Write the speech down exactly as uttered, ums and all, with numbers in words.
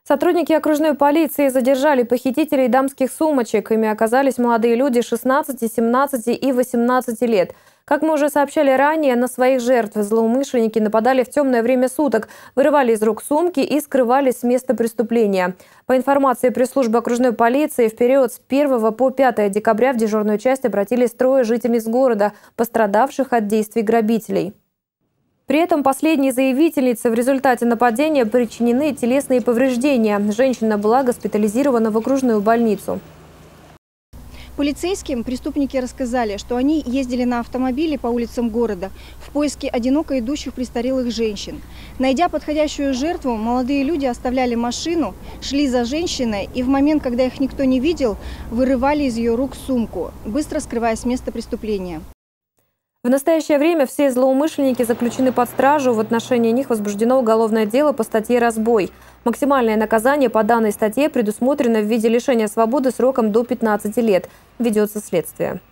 Сотрудники окружной полиции задержали похитителей дамских сумочек. Ими оказались молодые люди шестнадцати, семнадцати и восемнадцати лет. Как мы уже сообщали ранее, на своих жертв злоумышленники нападали в темное время суток, вырывали из рук сумки и скрывались с места преступления. По информации пресс-службы окружной полиции, в период с первого по пятое декабря в дежурную часть обратились трое жительниц города, пострадавших от действий грабителей. При этом последней заявительнице в результате нападения причинены телесные повреждения. Женщина была госпитализирована в окружную больницу. Полицейским преступники рассказали, что они ездили на автомобиле по улицам города в поиске одиноко идущих престарелых женщин. Найдя подходящую жертву, молодые люди оставляли машину, шли за женщиной и в момент, когда их никто не видел, вырывали из ее рук сумку, быстро скрываясь с места преступления. В настоящее время все злоумышленники заключены под стражу. В отношении них возбуждено уголовное дело по статье «Разбой». Максимальное наказание по данной статье предусмотрено в виде лишения свободы сроком до пятнадцати лет. Ведется следствие.